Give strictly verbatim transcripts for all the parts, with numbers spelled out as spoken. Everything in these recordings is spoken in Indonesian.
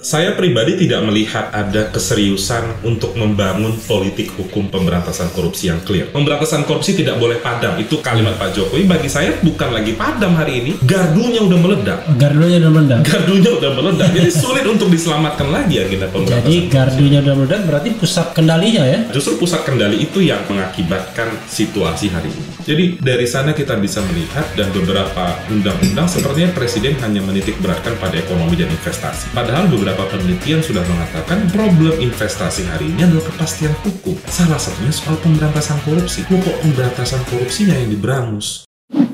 Saya pribadi tidak melihat ada keseriusan untuk membangun politik hukum pemberantasan korupsi yang clear. Pemberantasan korupsi tidak boleh padam. Itu kalimat Pak Jokowi. Bagi saya bukan lagi padam hari ini. Gardunya udah meledak. Gardunya udah meledak. Gardunya udah meledak. Jadi sulit untuk diselamatkan lagi agenda pemberantasan. Jadi gardunya udah meledak berarti pusat kendalinya ya? Justru pusat kendali itu yang mengakibatkan situasi hari ini. Jadi dari sana kita bisa melihat dan beberapa undang-undang sepertinya Presiden hanya menitik beratkan pada ekonomi dan investasi. Padahal beberapa penelitian sudah mengatakan problem investasi hari ini adalah kepastian hukum. Salah satunya soal pemberantasan korupsi. Loh, kok pemberantasan korupsinya yang diberangus?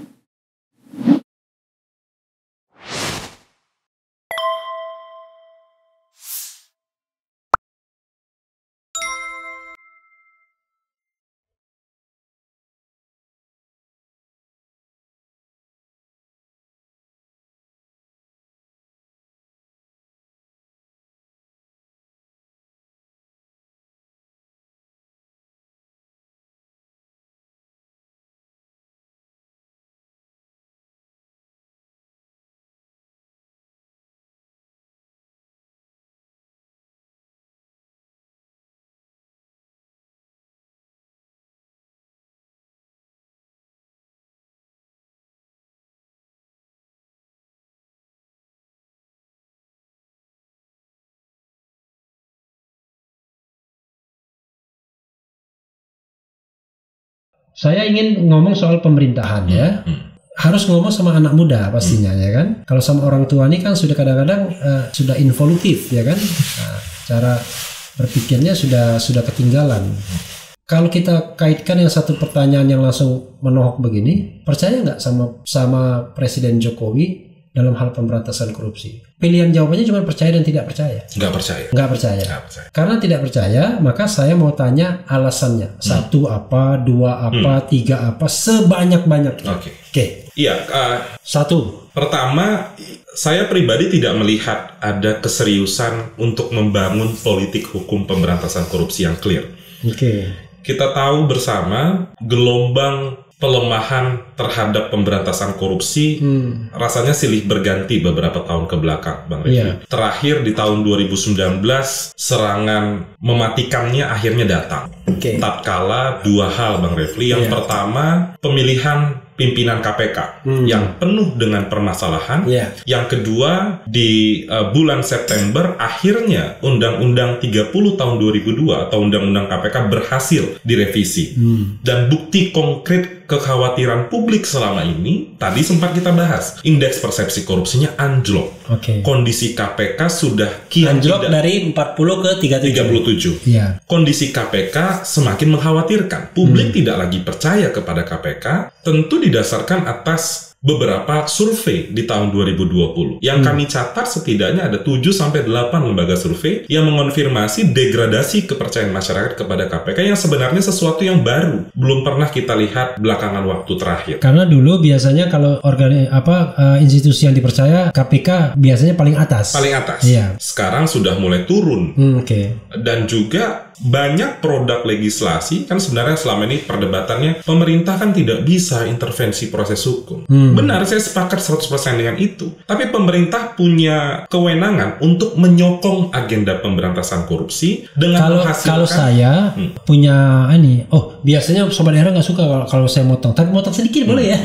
Saya ingin ngomong soal pemerintahan ya. Hmm. Harus ngomong sama anak muda pastinya hmm. ya kan. Kalau sama orang tua ini kan sudah kadang-kadang uh, sudah involutif ya kan. Nah, cara berpikirnya sudah sudah ketinggalan. Kalau kita kaitkan yang satu pertanyaan yang langsung menohok begini, percaya nggak sama sama Presiden Jokowi dalam hal pemberantasan korupsi? Pilihan jawabannya cuma percaya dan tidak percaya. Nggak percaya. Nggak percaya. Nggak percaya. Karena tidak percaya, maka saya mau tanya alasannya. Hmm. Satu apa, dua apa, hmm. tiga apa, sebanyak-banyaknya. Oke. Okay. Oke. Okay. Iya. Uh, Satu. Pertama, saya pribadi tidak melihat ada keseriusan untuk membangun politik hukum pemberantasan korupsi yang clear. Oke. Okay. Kita tahu bersama gelombang pelemahan terhadap pemberantasan korupsi hmm. rasanya silih berganti beberapa tahun ke belakang, Bang Refli. Yeah. Terakhir di tahun dua ribu sembilan belas serangan mematikannya akhirnya datang. Okay. Tatkala dua hal, Bang Refli. Yang yeah. pertama, pemilihan pimpinan K P K hmm. yang penuh dengan permasalahan. Yeah. Yang kedua, di uh, bulan September akhirnya Undang-Undang tiga puluh tahun dua ribu dua atau Undang-Undang K P K berhasil direvisi. Hmm. Dan bukti konkret kekhawatiran publik selama ini tadi sempat kita bahas. Indeks persepsi korupsinya anjlok. Okay. Kondisi K P K sudah kian anjlok tidak, dari empat puluh ke tiga puluh tujuh. Yeah. Kondisi K P K semakin mengkhawatirkan. Publik hmm. tidak lagi percaya kepada K P K. Tentu didasarkan atas beberapa survei di tahun dua ribu dua puluh. Yang hmm. kami catat setidaknya ada tujuh sampai delapan lembaga survei yang mengonfirmasi degradasi kepercayaan masyarakat kepada K P K yang sebenarnya sesuatu yang baru. Belum pernah kita lihat belakangan waktu terakhir. Karena dulu biasanya kalau organ apa uh, institusi yang dipercaya K P K biasanya paling atas. Paling atas. Iya. Sekarang sudah mulai turun. Hmm, Oke. Okay. Dan juga banyak produk legislasi kan sebenarnya selama ini perdebatannya pemerintah kan tidak bisa intervensi proses hukum. Hmm. Benar, saya sepakat seratus persen dengan itu. Tapi pemerintah punya kewenangan untuk menyokong agenda pemberantasan korupsi dengan kalau, menghasilkan. Kalau saya hmm. punya ini, oh biasanya sobat daerah nggak suka kalau, kalau saya motong, tapi motong sedikit hmm. boleh ya.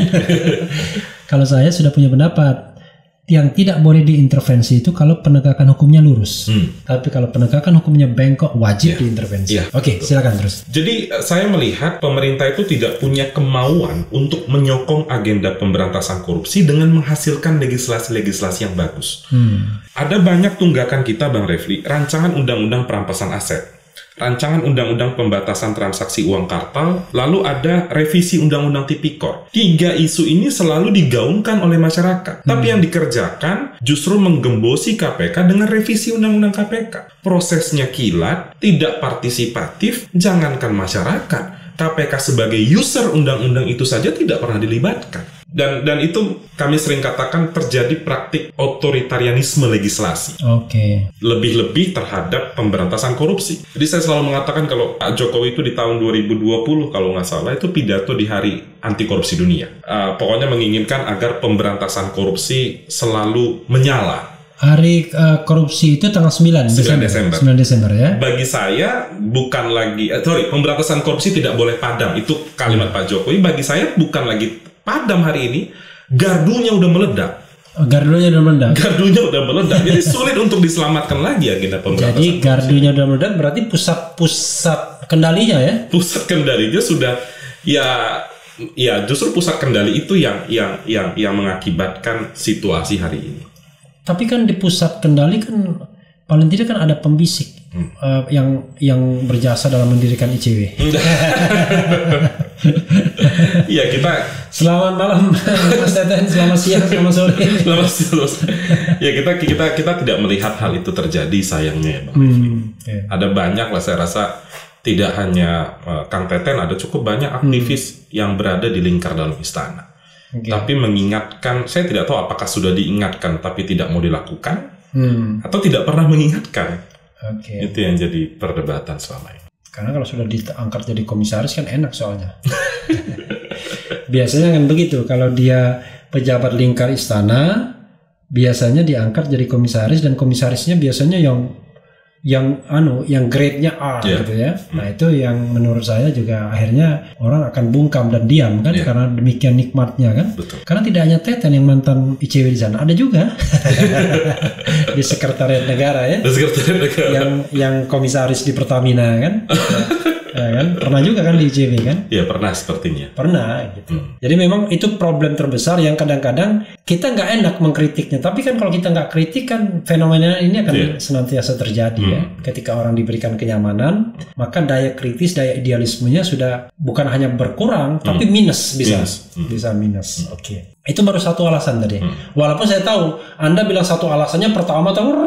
Kalau saya sudah punya pendapat. Yang tidak boleh diintervensi itu kalau penegakan hukumnya lurus. Hmm. Tapi kalau penegakan hukumnya bengkok, wajib yeah. diintervensi. Yeah. Oke, okay, silakan terus. Jadi saya melihat pemerintah itu tidak punya kemauan untuk menyokong agenda pemberantasan korupsi dengan menghasilkan legislasi-legislasi yang bagus. Hmm. Ada banyak tunggakan kita, Bang Refli, rancangan undang-undang perampasan aset, rancangan undang-undang pembatasan transaksi uang kartal, lalu ada revisi undang-undang tipikor. Tiga isu ini selalu digaungkan oleh masyarakat. Hmm. Tapi yang dikerjakan justru menggembosi K P K dengan revisi undang-undang K P K. Prosesnya kilat, tidak partisipatif, jangankan masyarakat. K P K sebagai user undang-undang itu saja tidak pernah dilibatkan. Dan dan itu kami sering katakan terjadi praktik otoritarianisme legislasi. Oke. Okay. Lebih-lebih terhadap pemberantasan korupsi. Jadi saya selalu mengatakan kalau Pak Jokowi itu di tahun dua ribu dua puluh kalau nggak salah itu pidato di Hari Anti Korupsi Dunia. Uh, pokoknya menginginkan agar pemberantasan korupsi selalu menyala. Hari uh, korupsi itu tanggal sembilan Desember. sembilan Desember ya. Bagi saya bukan lagi eh, sorry, pemberantasan korupsi tidak boleh padam. Itu kalimat Pak Jokowi. Bagi saya bukan lagi padam hari ini, gardunya udah meledak. Oh, gardunya udah meledak. Gardunya udah meledak. Jadi sulit untuk diselamatkan lagi agenda pemberantasan. Jadi gardunya udah meledak berarti pusat-pusat kendalinya ya. Pusat kendalinya sudah ya ya justru pusat kendali itu yang yang yang yang mengakibatkan situasi hari ini. Tapi kan di pusat kendali kan paling tidak kan ada pembisik hmm. uh, yang yang berjasa dalam mendirikan I C W. Iya kita. Selamat malam Mas Teten, selamat siang, selamat sore. Selamat siang. Ya kita kita kita tidak melihat hal itu terjadi sayangnya ya Bang. Hmm. Okay. Ada banyak lah saya rasa tidak hanya uh, Kang Teten, ada cukup banyak aktivis hmm. yang berada di lingkar dalam istana. Okay. Tapi mengingatkan, saya tidak tahu apakah sudah diingatkan tapi tidak mau dilakukan, hmm. atau tidak pernah mengingatkan. Okay. Itu yang jadi perdebatan selama ini. Karena kalau sudah diangkat jadi komisaris kan enak soalnya. Biasanya kan begitu, kalau dia pejabat lingkar istana, biasanya diangkat jadi komisaris dan komisarisnya biasanya yang yang anu yang grade-nya A yeah. gitu ya. Hmm. Nah, itu yang menurut saya juga akhirnya orang akan bungkam dan diam kan yeah. karena demikian nikmatnya kan. Betul. Karena tidak hanya Teten yang mantan I C W di sana, ada juga di Sekretariat Negara ya. Di Sekretariat Negara. Yang yang komisaris di Pertamina kan. Ya kan? Pernah juga kan di I C W kan? Iya pernah sepertinya. Pernah gitu. Hmm. Jadi memang itu problem terbesar yang kadang-kadang kita nggak enak mengkritiknya. Tapi kan kalau kita nggak kritik kan fenomena ini akan yeah. senantiasa terjadi hmm. ya. Ketika orang diberikan kenyamanan, maka daya kritis, daya idealismenya sudah bukan hanya berkurang, hmm. tapi minus bisa, minus. Hmm. bisa minus. Hmm. Oke. Okay. Itu baru satu alasan tadi. Hmm. Walaupun saya tahu Anda bilang satu alasannya pertama tahu.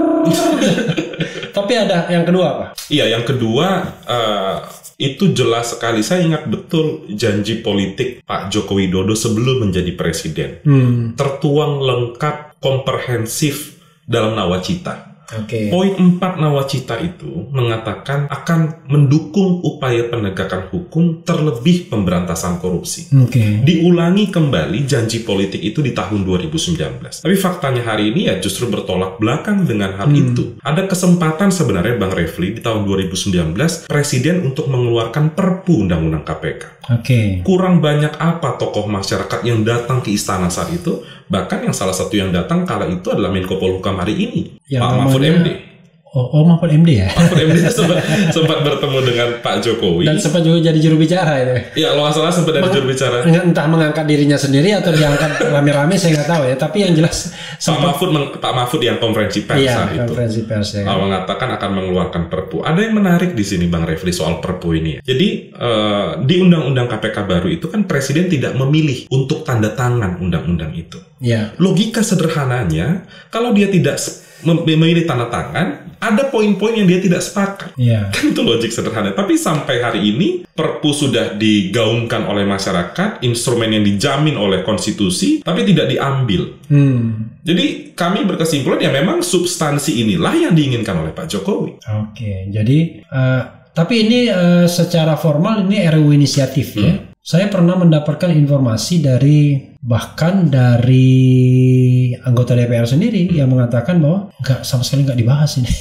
Tapi ada yang kedua apa? Iya, yang kedua uh, itu jelas sekali. Saya ingat betul janji politik Pak Joko Widodo sebelum menjadi presiden. Hmm. Tertuang lengkap, komprehensif dalam nawacita. Okay. Poin empat nawacita itu mengatakan akan mendukung upaya penegakan hukum terlebih pemberantasan korupsi. Okay. Diulangi kembali janji politik itu di tahun dua ribu sembilan belas. Tapi faktanya hari ini ya justru bertolak belakang dengan hal hmm. itu. Ada kesempatan sebenarnya Bang Refli di tahun dua ribu sembilan belas Presiden untuk mengeluarkan Perpu Undang-Undang K P K. Okay. Kurang banyak apa tokoh masyarakat yang datang ke istana saat itu? Bahkan yang salah satu yang datang kala itu adalah Menko Polhukam hari ini, yang Pak Mahfud M D. Oh, oh Mahfud M D ya? Mahfud M D sempat, sempat bertemu dengan Pak Jokowi. Dan sempat juga jadi juru bicara itu. Ya, kalau nggak salah sempat jadi juru bicara. Entah mengangkat dirinya sendiri atau diangkat rame-rame saya nggak tahu ya. Tapi yang jelas sempat, Pak Mahfud, Pak Mahfud yang konferensi pers iya, saat itu. konferensi pers ya. Mengatakan akan mengeluarkan Perpu. Ada yang menarik di sini Bang Refli soal Perpu ini. Jadi uh, di Undang-Undang K P K baru itu kan Presiden tidak memilih untuk tanda tangan undang-undang itu. Ya. Logika sederhananya, kalau dia tidak memilih tanda tangan, ada poin-poin yang dia tidak sepakat. Yeah. Kan itu logik sederhana. Tapi sampai hari ini Perpu sudah digaungkan oleh masyarakat, instrumen yang dijamin oleh konstitusi, tapi tidak diambil. Hmm. Jadi kami berkesimpulan ya memang substansi inilah yang diinginkan oleh Pak Jokowi. Oke, okay. Jadi uh, tapi ini uh, secara formal ini R U U inisiatif hmm. ya. Saya pernah mendapatkan informasi dari bahkan dari anggota D P R sendiri hmm. yang mengatakan bahwa nggak sama sekali nggak dibahas ini,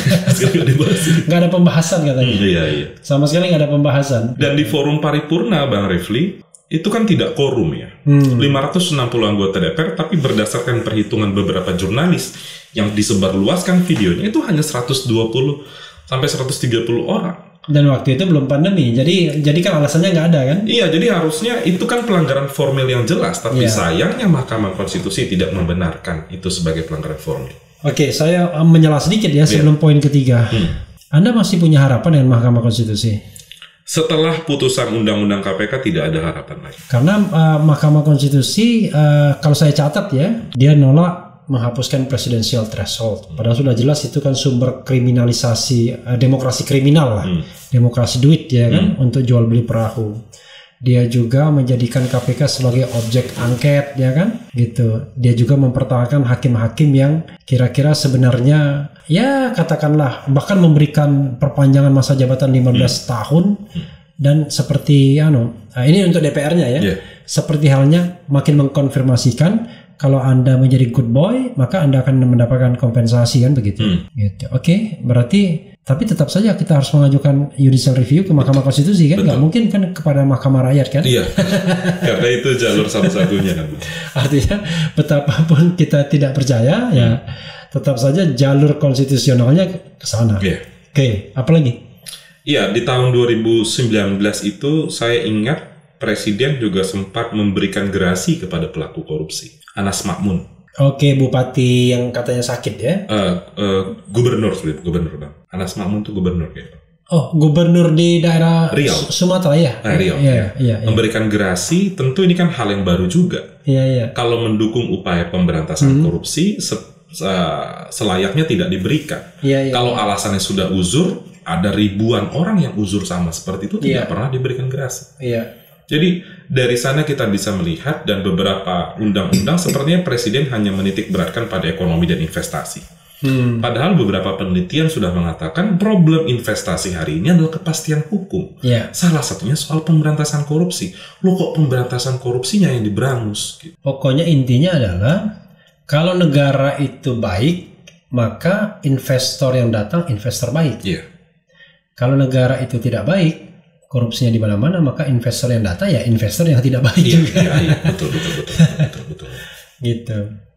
nggak ada pembahasan katanya, hmm, iya, iya. sama sekali nggak ada pembahasan. Dan di forum paripurna Bang Refli itu kan tidak quorum ya, hmm. lima ratus enam puluh anggota D P R, tapi berdasarkan perhitungan beberapa jurnalis yang disebarluaskan videonya itu hanya seratus dua puluh sampai seratus tiga puluh orang. Dan waktu itu belum pandemi, jadi jadi kan alasannya nggak ada kan? Iya, jadi harusnya itu kan pelanggaran formil yang jelas, tapi yeah. sayangnya Mahkamah Konstitusi tidak membenarkan itu sebagai pelanggaran formil. Oke, saya menyela sedikit ya sebelum yeah. poin ketiga. Hmm. Anda masih punya harapan dengan Mahkamah Konstitusi? Setelah putusan Undang-Undang K P K tidak ada harapan lagi. Karena uh, Mahkamah Konstitusi, uh, kalau saya catat ya, dia nolak menghapuskan presidensial threshold. Padahal sudah jelas itu kan sumber kriminalisasi uh, demokrasi kriminal lah, hmm. demokrasi duit ya kan, hmm. untuk jual beli perahu. Dia juga menjadikan K P K sebagai objek angket ya kan, gitu. Dia juga mempertahankan hakim-hakim yang kira-kira sebenarnya ya katakanlah bahkan memberikan perpanjangan masa jabatan lima belas hmm. tahun dan seperti anu, nah ini untuk D P R-nya ya, yeah. seperti halnya makin mengkonfirmasikan kalau Anda menjadi good boy, maka Anda akan mendapatkan kompensasi kan begitu. Hmm. Gitu. Oke, okay, berarti tapi tetap saja kita harus mengajukan judicial review ke Mahkamah Konstitusi kan? Nggak mungkin kan kepada Mahkamah Rakyat kan? Iya, karena itu jalur satu-satunya kan. Artinya betapapun kita tidak percaya, hmm. ya tetap saja jalur konstitusionalnya ke sana. Yeah. Oke, okay, apalagi? Iya, di tahun dua ribu sembilan belas itu saya ingat Presiden juga sempat memberikan gerasi kepada pelaku korupsi, Anas Makmun. Oke, bupati yang katanya sakit ya? Uh, uh, gubernur, sorry, gubernur bang. Anas Makmun itu gubernur ya. Oh, gubernur di daerah Riau, Sumatera ya? Eh, Riau. Iya, ya. iya, iya. Memberikan gerasi, tentu ini kan hal yang baru juga. Iya, iya. Kalau mendukung upaya pemberantasan hmm. korupsi, se selayaknya tidak diberikan. Iya, iya. Kalau alasannya sudah uzur, ada ribuan orang yang uzur sama seperti itu tidak iya. pernah diberikan gerasi. Iya. Jadi dari sana kita bisa melihat dan beberapa undang-undang sepertinya Presiden hanya menitik beratkan pada ekonomi dan investasi. Hmm. Padahal beberapa penelitian sudah mengatakan problem investasi hari ini adalah kepastian hukum. Yeah. Salah satunya soal pemberantasan korupsi. Loh kok pemberantasan korupsinya yang diberangus? Gitu. Pokoknya intinya adalah kalau negara itu baik, maka investor yang datang investor baik. Yeah. Kalau negara itu tidak baik, korupsinya di mana-mana, maka investor yang datang ya investor yang tidak baik iya, juga. Iya, iya, betul, betul, betul, betul, betul. Gitu.